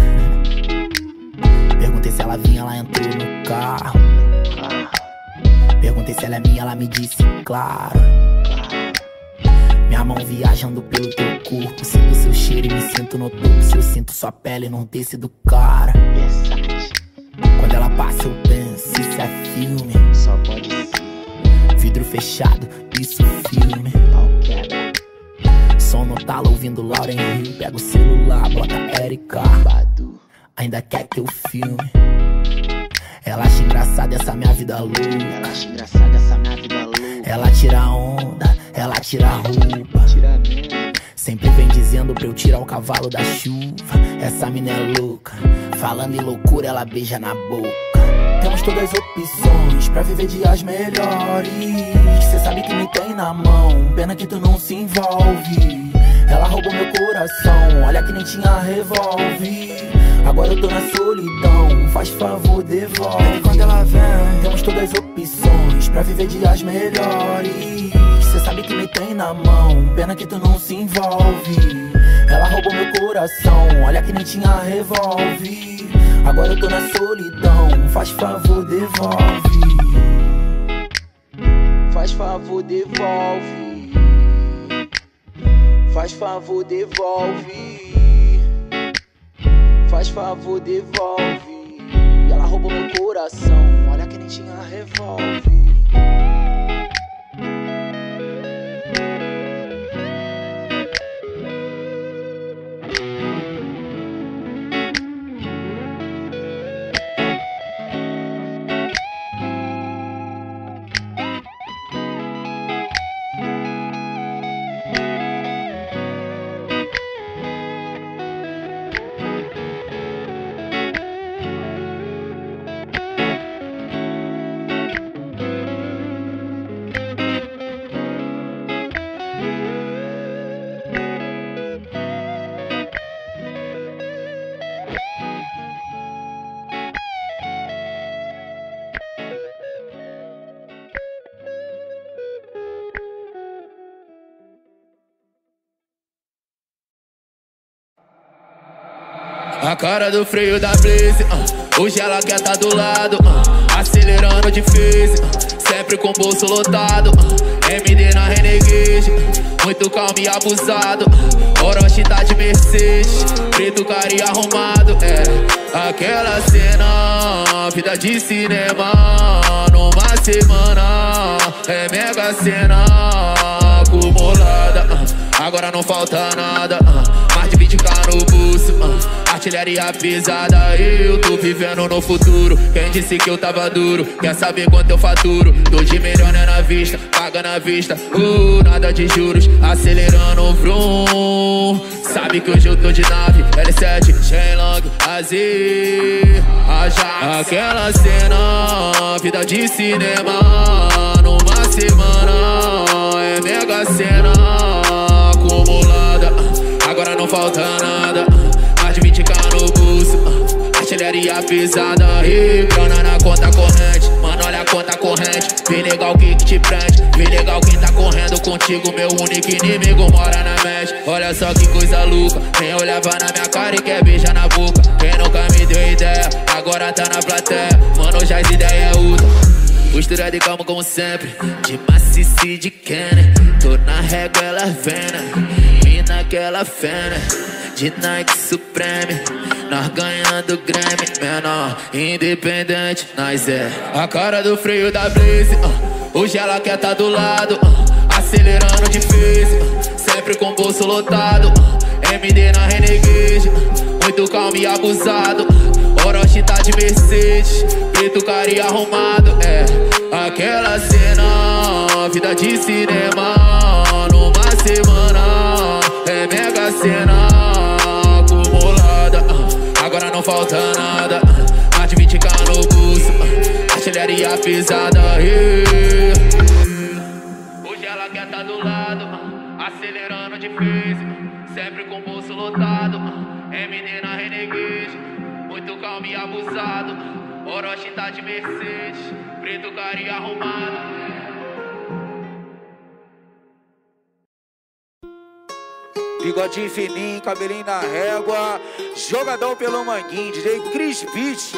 Perguntei se ela vinha, ela entrou no carro. Perguntei se ela é minha, ela me disse claro. Minha mão viajando pelo teu corpo, sinto seu cheiro e me sinto no topo. Se eu sinto sua pele num tecido cara. Quando ela passa eu penso, isso é filme. Só pode ser. Vidro fechado, isso filme. Som no talo, ouvindo Lauren Hill. Pega o celular, bota Erika. Ainda quer que eu filme. Ela acha engraçada essa minha vida louca. Ela acha engraçada essa minha vida louca. Ela tira onda, ela tira a roupa. Tira mesmo. Sempre vem dizendo pra eu tirar o cavalo da chuva. Essa mina é louca, falando em loucura ela beija na boca. Temos todas as opções pra viver dias melhores. Cê sabe que me tem na mão, pena que tu não se envolve. Ela roubou meu coração, olha que nem tinha revólver. Agora eu tô na solidão, faz favor, devolve. E quando ela vem, temos todas as opções pra viver dias melhores. Cê sabe que me tem na mão, pena que tu não se envolve. Ela roubou meu coração, olha que nem tinha revólver. Agora eu tô na solidão, faz favor, devolve. Faz favor, devolve. Faz favor, devolve. Faz favor, devolve. E ela roubou meu coração, olha que nem tinha revólver. A cara do freio da Blaze, hoje ela quer tá do lado, acelerando difícil, sempre com o bolso lotado, MD na Renegade, muito calmo e abusado, Orochi tá de Mercedes, preto cara e arrumado, aquela cena, vida de cinema, numa semana, é mega cena acumulada, agora não falta nada. Mais de 20k no bolso, artilharia pesada. Eu tô vivendo no futuro. Quem disse que eu tava duro? Quer saber quanto eu faturo? Tô de melhor né na vista, paga na vista. Nada de juros, acelerando o vrum. Sabe que hoje eu tô de nave, L7, Shenlong, Azir, Ajax. Aquela cena, vida de cinema. Numa semana, é mega cena acumulada. Agora não falta nada. Mais de 20k no bolso, artilharia pesada. E grana na conta corrente, mano, olha a conta corrente. Vem legal o que te prende, vem legal quem tá correndo contigo. Meu único inimigo mora na mente. Olha só que coisa louca, quem olhava na minha cara e quer beijar na boca. Quem nunca me deu ideia, agora tá na plateia. Mano, já as ideias é outra. Postura de calma como sempre, de macice de Kenner. Tô na régua, ela vena, e naquela fena. De Nike Supreme, nós ganhando Grammy. Menor, independente, nós é a cara do freio da Blaze. Hoje ela quer tá do lado, acelerando de phase, sempre com bolso lotado. MD na Renegade, muito calmo e abusado. Orochi tá de Mercedes, preto cari arrumado. É aquela cena, vida de cinema. Numa semana, é mega cena acumulada. Agora não falta nada. Mais de 20k no bolso, artilharia pesada. Hoje ela quer tá do lado, acelerando de phase, sempre com bolso lotado. MD na Renegade, muito calmo e abusado. Orochi tá de Mercedes, preto cari arrumado. Bigodinho fininho, cabelinho na régua. Jogadão pelo Manguinho, DJ Chris Beat.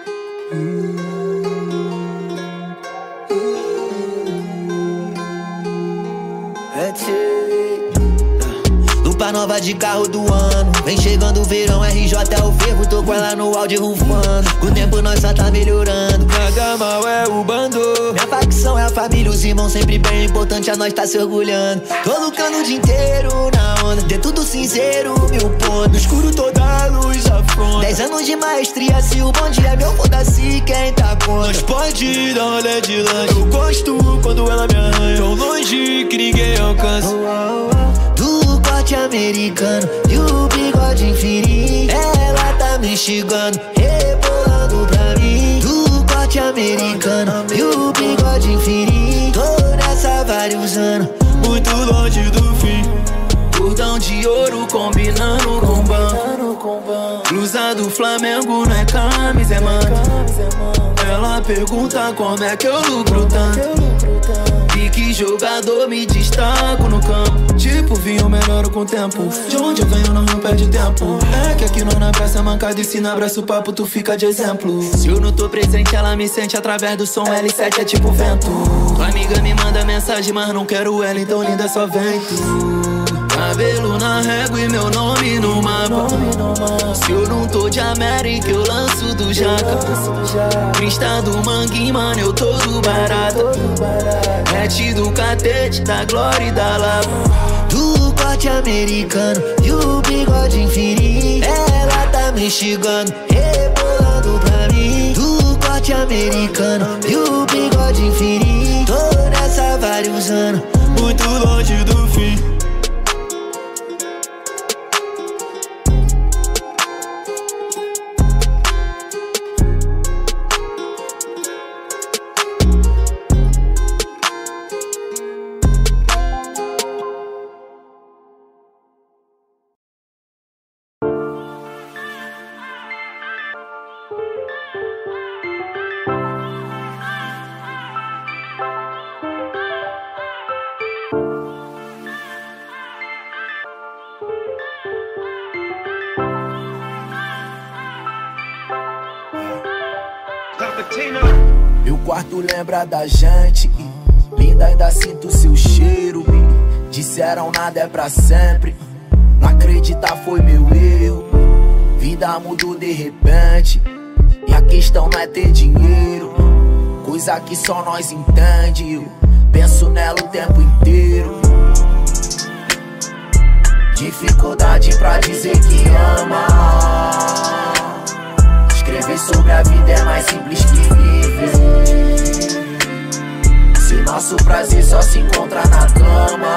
Lupa nova de carro do ano. Vem chegando o verão, RJ é o fervo. Tô com ela no áudio rufando. Com o tempo nós só tá melhorando. Nada mal é o bando. Minha facção é a família, os irmãos sempre bem. Importante a nós tá se orgulhando. Tô lucrando o dia inteiro na onda. De tudo cinzeiro, 1000 pontos. No escuro toda a luz afronta. 10 anos de maestria, se o bonde é meu, foda-se quem tá contra. Nós pode dar olé de lanche. Eu gosto quando ela me arranha. Tão longe que ninguém alcança. Do corte americano e o bigode infinito. Ela tá me instigando, rebolando pra mim. Do corte americano e o bigode infinito. Tô nessa há vários anos, muito longe do fim. Cordão de ouro combinando com ban. Blusa do Flamengo não é camisa, é mano. Ela pergunta como é que eu lucro tanto. E que jogador me destaco no campo. Tipo, vinho melhoro com o tempo. De onde eu venho não perde tempo. É que aqui na peça mancada e se não abraça o papo, tu fica de exemplo. Se eu não tô presente, ela me sente através do som. L7 é tipo vento. Tua amiga me manda mensagem, mas não quero ela, então linda só vem tu. Cabelo na régua e meu nome no mapa. Se eu não tô de América, eu lanço do Jaca. Crista do Manguinho, mano, eu tô do Barata. Hatch do Catete, da Glória e da Lapa. Do corte americano e o bigode infinito. Ela tá me instigando, rebolando pra mim. Do corte americano e o bigode infinito. Tô nessa há vários anos, muito longe do fim. Meu quarto lembra da gente, linda, ainda sinto seu cheiro. Me disseram nada é pra sempre, não acreditar foi meu erro. Vida mudou de repente, e a questão não é ter dinheiro, coisa que só nós entende. Eu penso nela o tempo inteiro. Dificuldade pra dizer que ama. Escrever sobre a vida é mais simples que viver. Se nosso prazer só se encontra na cama,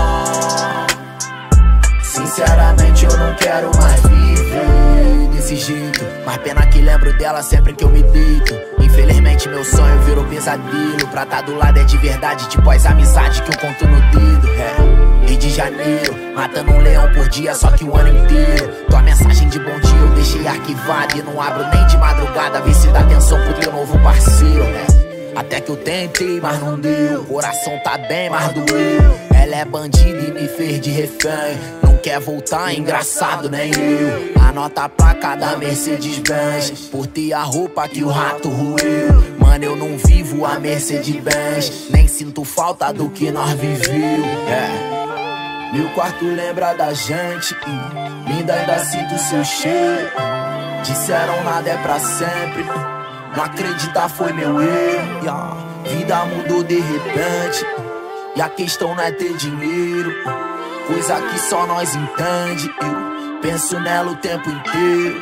sinceramente eu não quero mais viver desse jeito. Mas pena que lembro dela sempre que eu me deito. Infelizmente meu sonho virou pesadelo. Pra tá do lado é de verdade, tipo as amizades que eu conto no dedo. Rio de Janeiro, matando um leão por dia, só que o ano inteiro. Tua mensagem de bom dia eu deixei arquivada e não abro nem de madrugada. Vê se dá atenção pro teu novo parceiro. Até que eu tentei, mas não deu. Coração tá bem, mas doeu. Ela é bandida e me fez de refém. Não quer voltar, engraçado, nem eu. Anota a placa da Mercedes-Benz. Por ter a roupa que o rato roeu. Mano, eu não vivo a Mercedes-Benz. Nem sinto falta do que nós viveu. Meu quarto lembra da gente. Linda, ainda sinto seu cheiro. Disseram nada é pra sempre. Não acreditar foi meu erro. Vida mudou de repente. E a questão não é ter dinheiro, coisa que só nós entende. Eu penso nela o tempo inteiro.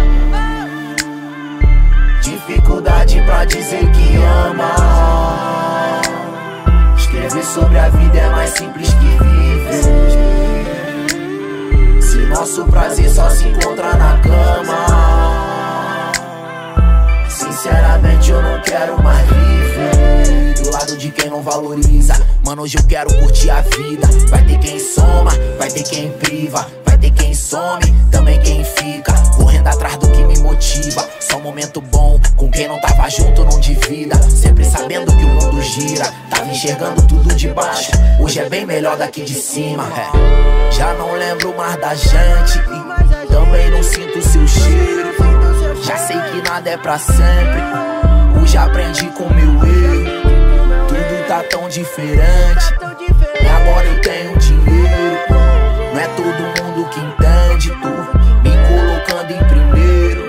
Dificuldade pra dizer que ama. Escrever sobre a vida é mais simples que viver. Se nosso prazer só se encontra na cama, sinceramente eu não quero mais viver do lado de quem não valoriza. Mano, hoje eu quero curtir a vida. Vai ter quem soma, vai ter quem priva. Vai ter quem some, também quem fica correndo atrás do que me motiva. Só um momento bom, com quem não tava junto não divida. Sempre sabendo que o mundo gira. Tava enxergando tudo de baixo, hoje é bem melhor daqui de cima. Já não lembro mais da gente e também não sinto seu cheiro. Já sei que nada é pra sempre. Hoje aprendi com meu erro. Tudo tá tão diferente. E agora eu tenho dinheiro. Não é todo mundo que entende. Tu me colocando em primeiro.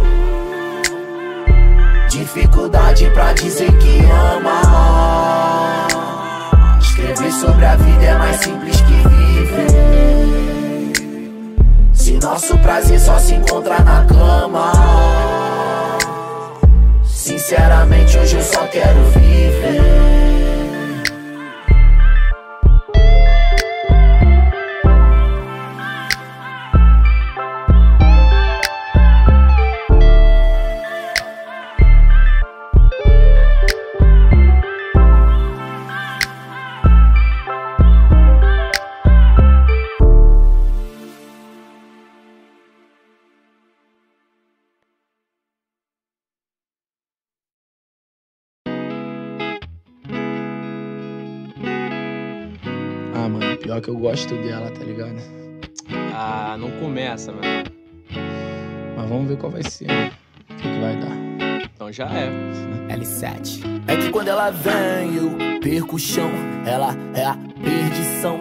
Dificuldade pra dizer que ama. Escrever sobre a vida é mais simples que viver. Se nosso prazer só se encontra na cama, sinceramente hoje eu só quero viver. Mano, pior que eu gosto dela, tá ligado? Não começa, mano. Mas vamos ver qual vai ser, né? O que vai dar. Então já é. L7. É que quando ela vem eu perco o chão. Ela é a perdição.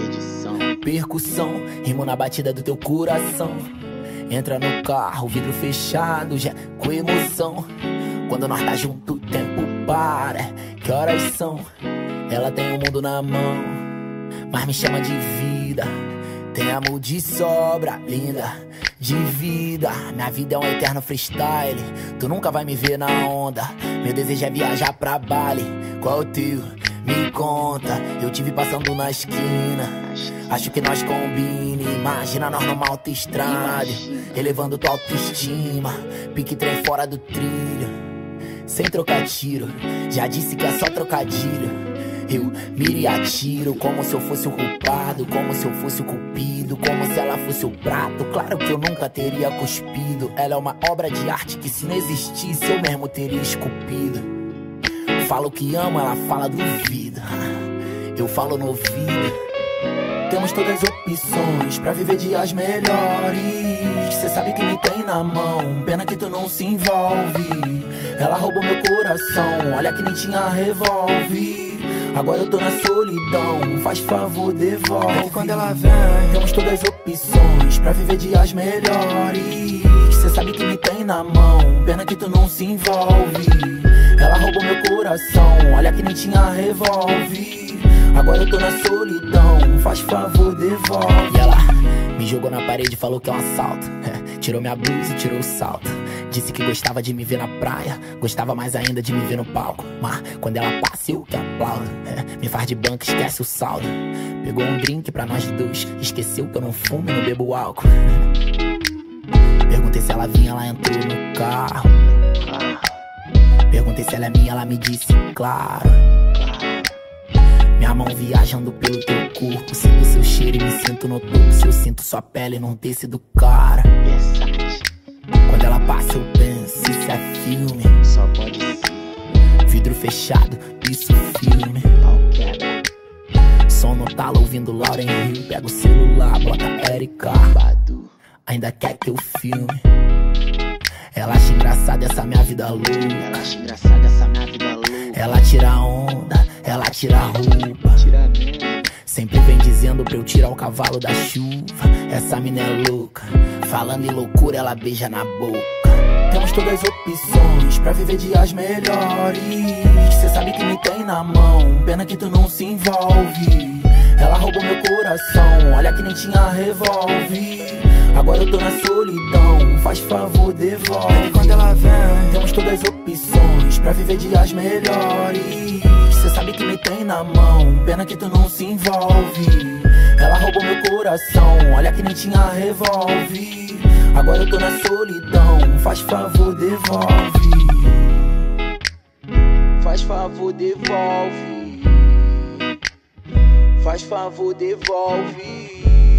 Percussão, rimo na batida do teu coração. Entra no carro, vidro fechado, já com emoção. Quando nós tá junto, o tempo para. Que horas são? Ela tem o mundo na mão, mas me chama de vida. Tem amor de sobra, linda, de vida. Minha vida é um eterno freestyle. Tu nunca vai me ver na onda. Meu desejo é viajar pra Bali. Qual é o teu? Me conta. Eu tive passando na esquina. Acho que nós combina. Imagina nós numa autoestrada, elevando tua autoestima. Pique trem fora do trilho, sem trocar tiro. Já disse que é só trocadilho. Eu miro e atiro como se eu fosse o culpado, como se eu fosse o cupido, como se ela fosse o prato. Claro que eu nunca teria cuspido. Ela é uma obra de arte que se não existisse eu mesmo teria esculpido. Falo que amo, ela fala duvida. Eu falo no ouvido. Temos todas as opções pra viver dias melhores. Cê sabe que me tem na mão, pena que tu não se envolve. Ela roubou meu coração, olha que nem tinha revólver. Agora eu tô na solidão, faz favor, devolve. E quando ela vem, temos todas as opções pra viver dias melhores. Cê sabe que me tem na mão, pena que tu não se envolve. Ela roubou meu coração, olha que nem tinha revólver. Agora eu tô na solidão, faz favor, devolve. E ela Me jogou na parede e falou que é um assalto. Tirou minha blusa e tirou o salto. Disse que gostava de me ver na praia, gostava mais ainda de me ver no palco. Mas quando ela passa eu que aplaudo. Me faz de banco, esquece o saldo. Pegou um drink pra nós dois, esqueceu que eu não fumo e não bebo álcool. Perguntei se ela vinha, ela entrou no carro. Perguntei se ela é minha, ela me disse claro. Minha mão viajando pelo teu corpo, sinto seu cheiro e me sinto no topo. Se eu sinto sua pele num tecido cara. Quando ela passa eu penso, isso é filme. Só pode ser. Vidro fechado, isso filme. Som no talo, ouvindo Lauren Hill. Pega o celular, bota Erika. Ainda quer que eu filme. Ela acha engraçada essa minha vida louca. Ela acha engraçada essa minha vida louca. Ela tira onda, ela tira a roupa. Tira mesmo. Sempre vem dizendo pra eu tirar o cavalo da chuva. Essa mina é louca. Falando em loucura, ela beija na boca. Temos todas as opções pra viver dias melhores. Cê sabe que me tem na mão, pena que tu não se envolve. Ela roubou meu coração, olha que nem tinha revólver. Agora eu tô na solidão, faz favor, devolve. Quando ela vem, temos todas as opções pra viver dias melhores. Cê sabe que me tem na mão, pena que tu não se envolve. Ela roubou meu coração, olha que nem tinha revólver. Agora eu tô na solidão, faz favor, devolve. Faz favor, devolve. Faz favor, devolve.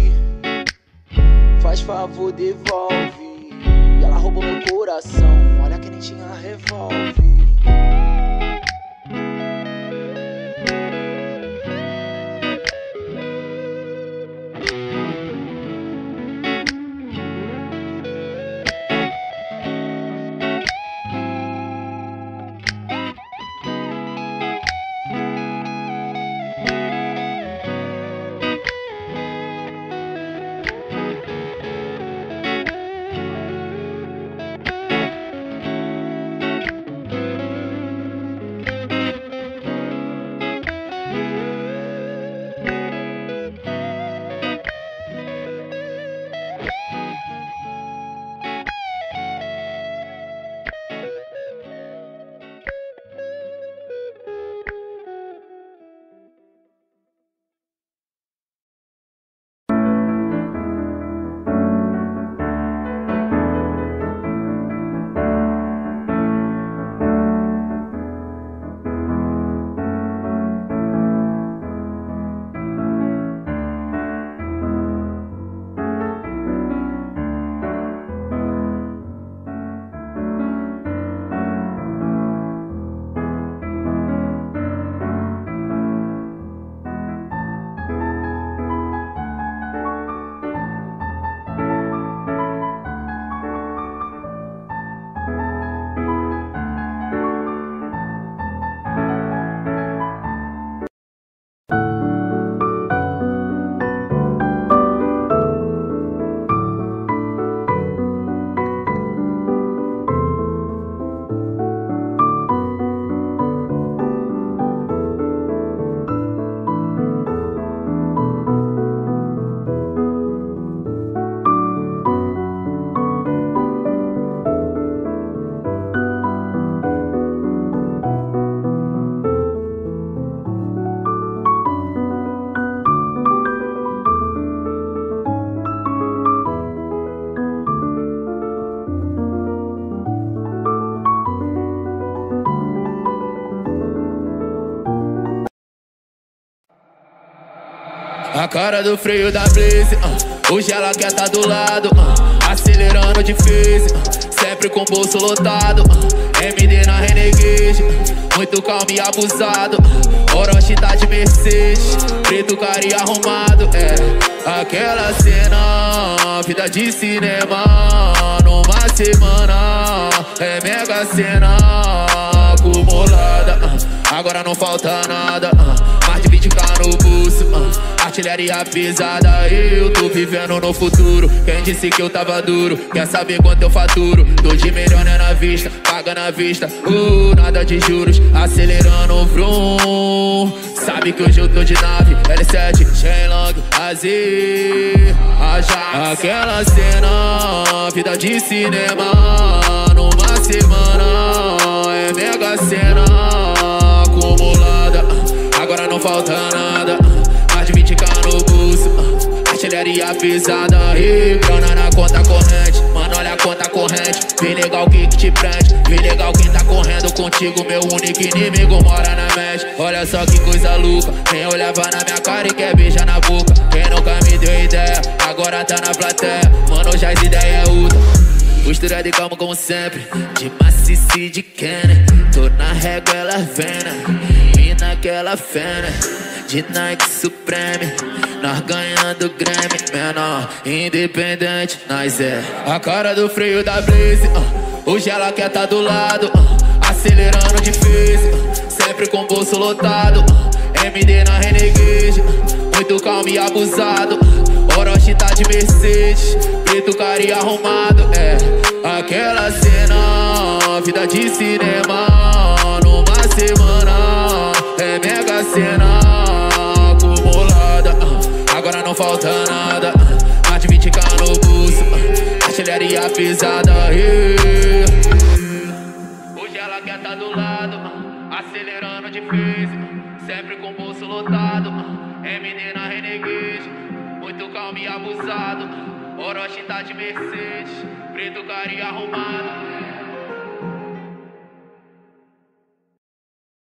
Faz favor, devolve. E ela roubou meu coração, olha que nem tinha revólver. A cara do freio da Blaze, hoje ela quer tá do lado, acelerando difícil, sempre com o bolso lotado, MD na Renegade, muito calmo e abusado, Orochi tá de Mercedes, preto cara e arrumado, aquela cena, vida de cinema, numa semana, é mega cena, acumulada, agora não falta nada, mais de 20k no bolso, artilharia pesada, eu tô vivendo no futuro. Quem disse que eu tava duro, quer saber quanto eu faturo? Tô de melhor né, na vista, paga joga na vista. Nada de juros, acelerando o vrum. Sabe que hoje eu tô de nave, L7, Shenlong, Azir, aquela cena, vida de cinema. Numa semana, é mega cena acumulada. Agora não falta nada, mais de 20k no bolso, artilharia pesada e grana na conta corrente. Mano, olha a conta corrente, vem legal o que te prende, vem legal quem tá correndo contigo. Meu único inimigo mora na mente. Olha só que coisa louca, quem olhava na minha cara e quer beijar na boca. Quem nunca me deu ideia, agora tá na plateia. Mano, já as ideias é outra. Postura de calma como sempre, de macice de Kenner. Tô na régua, ela vena, mina aquela fena. De Nike Supreme, nós ganhando Grammy. Menor, independente, nós é a cara do freio da Blaze. Hoje ela quer tá do lado, acelerando de face, sempre com o bolso lotado. MD na Renegade, muito calmo e abusado. Orochi tá de Mercedes, preto cari arrumado. É aquela cena, vida de cinema. Numa semana, é mega cena acumulada. Agora não falta nada, mais de 20k no bolso, artilharia pesada. Hoje ela quer tá do lado, acelerando de face, sempre com o bolso lotado. MD na Renegade, muito calmo e abusado. Orochi tá de Mercedes, preto cari arrumado.